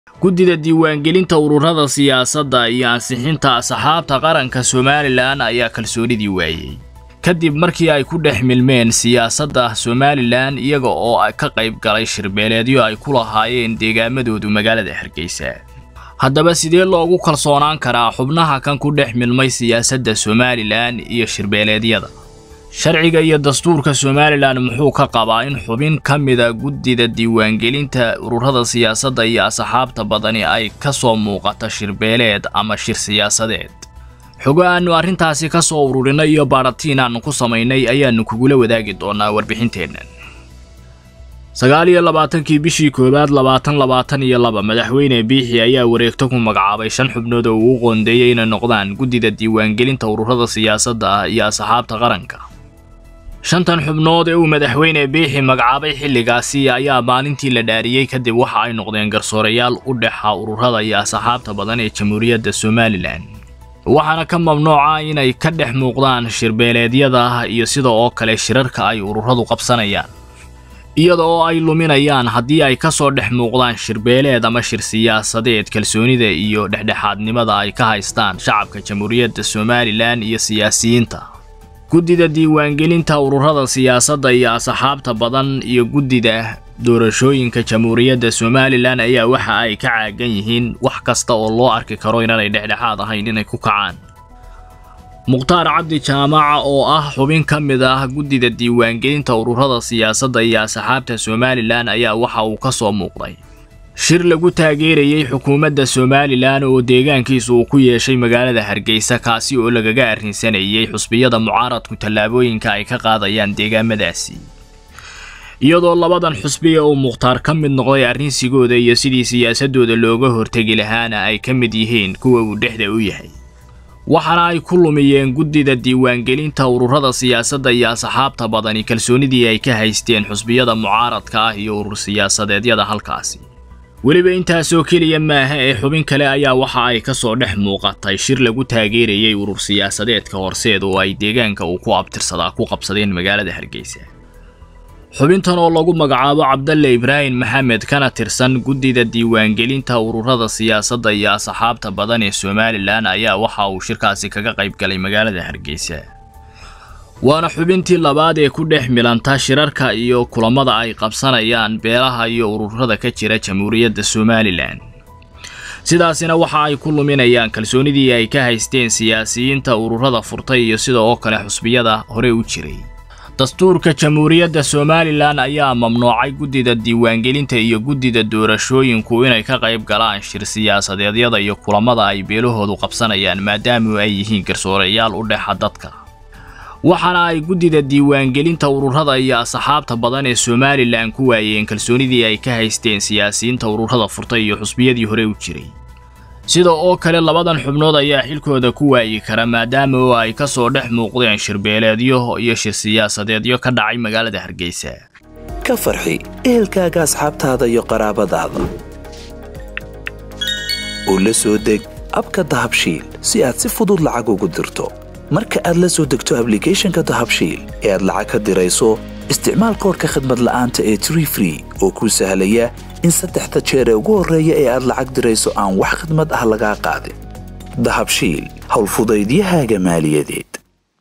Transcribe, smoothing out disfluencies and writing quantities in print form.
guddida diiwaangelinta ururada siyaasadda iyo ansixinta asxaabta qaranka Somaliland ayaa kalsoonidii waayay kadib markii ay ku dhex milmeen siyaasadda Somaliland iyaga oo ay ka qayb galay shirbeeleedyo ay ku lahaayeen deegaamadoodu magaalada Hargeysa. haddaba sidee loogu kalsoonaan karaa xubnaha kan ku dhex milmay siyaasadda Somaliland iyo shirbeeleedyada? sharciga iyo dastuurka Somaliland muxuu ka qabaa in xubin kamida guddida diiwaangelinta ururada siyaasadda iyo asxaabta badani ay ka soo muuqata shirbeeleed ama shir siyaasadeed? xogaanu arrintaasi ka soo ururinay iyo baaratiin aanu ku samaynay ayaanu kugula wadaagi doonaa warbixinteennan. 29 bishii 2022 madaxweyne Biixi ayaa wareegto ku magacaabay 5 xubnood oo uu qoondeeyay inay noqdaan guddida diiwaangelinta ururada siyaasadda iyo asxaabta qaranka. 5 xubnood ee uu madaxweyne Biixi magacaabay xilligaasi ayaa maalintii la dhaariyay kadib waxa ay noqdeen garsoorayaal u dhaxa ururada iyo asxaabta badan ee Jamhuuriyadda Somaliland. waxaana ka mamnuuca inay ka dhex muuqdaan shirbeeleedyada iyo sidoo kale shirarka ay ururadu qabsanayaan, iyadoo ay luminayaan haddii ay ka soo dhex muuqdaan shirbeeleed ama shir siyaasadeed kalsoonida iyo dhexdhexaadnimada ay ka haystaan shacabka Jamhuuriyadda Somaliland iyo siyaasiyiinta. guddida diiwaangelinta ururada siyaasadda iyo asxaabta badan iyo guddida doorashooyinka Jamhuuriyadda Somaliland ayaa waxa ay ka caagan yihiin wax kasta oo loo arki karo inay dhexdhexaad ahayn inay ku kacaan. Mukhtaar Cabdi Jaamac oo ah xubin kamid ah guddida diiwaangelinta ururada siyaasadda iyo asxaabta Somaliland ayaa waxa uu ka soo muuqday shir lagu taageerayay xukuumadda Somaliland oo deegaankiisu uu ku yeeshay magaalada Hargeysa kaasi oo lagaga arrinsanayay xusbiyada mucaaradku tallaabooyinka ay ka qaadayaan deegaamadaasi. iyadoo labadan xusbiya oo Mukhtaar ka mid noqday arrinsigooda iyo sidii siyaasadooda looga hortagi lahaana ay ka mid yihiin kuwa uu dhexda u yahay. waxaana ay ku lumiyeen guddida diiwaangelinta ururada siyaasadda iyo asxaabta badani kalsoonidii ay ka haysteen xusbiyada mucaaradka ah iyo urur siyaasadeedyada halkaasi. weliba intaasoo keliya maaha ee xubin kale ayaa waxa ay ka soo dhex muuqatay shir lagu taageerayay urur siyaasadeedka horseed oo ay deegaanka uu ku abtirsadaa ku qabsadeen magaalada Hargeysa. xubintan oo lagu magacaabo Cabdalle Ibrahim Maxamed kana tirsan guddida diiwaangelinta ururada siyaasadda iyo asxaabta badan ee Somaliland ayaa waxa uu shirkaasi kaga qayb galay magaalada Hargeysa. waana xubintii labaad ee ku dhex milanta shirarka iyo kulamada ay qabsanayaan beelaha iyo ururada ka jira Jamhuuriyadda Somaliland. sidaasina waxa ay ku luminayaan kalsoonidii ay ka haysteen siyaasiyiinta ururada furtay iyo sidoo kale xusbiyada hore u jiray. dastuurka Jamhuuriyadda Somaliland ayaa mamnuucay guddida diiwaangelinta iyo guddida doorashooyinku inay ka qayb galaan shir siyaasadeedyada iyo kulamada ay beelahoodu qabsanayaan maadaama ay yihiin garsoorayaal u dhaxa dadka. waxaana ay guddida diiwaangelinta ururada iyo asxaabta badan ee Somaliland ku waayeen kalsoonidii ay ka haysteen siyaasiyiinta ururada furtay iyo xusbiyadii hore u jiray. sidoo kale labadan xubnood ayaa xilkooda ku waayi kara maadaama ay ka soo dhex muuqdeen shirbeeleedyo iyo shir siyaasadeedyo ka dhacay magaalada Hargeysa. ka farxi ehelkaaga asxaabtaada iyo qaraabadaada oo la soo deg abka Dahabshiil si aad si fudud lacag ugu dirto. marka aad la soo degto applicationka Dahabshiil ee aad lacag ka dirayso isticmaal koodka khidmad la'aanta ee Tree Free oo kuu sahlaya in 3 jeer ee ugu horeeya ee aad lacag dirayso aan wax khidmad ah laga qaadin. Dahabshiil hawl fudaydiyahaaga maaliyadeed.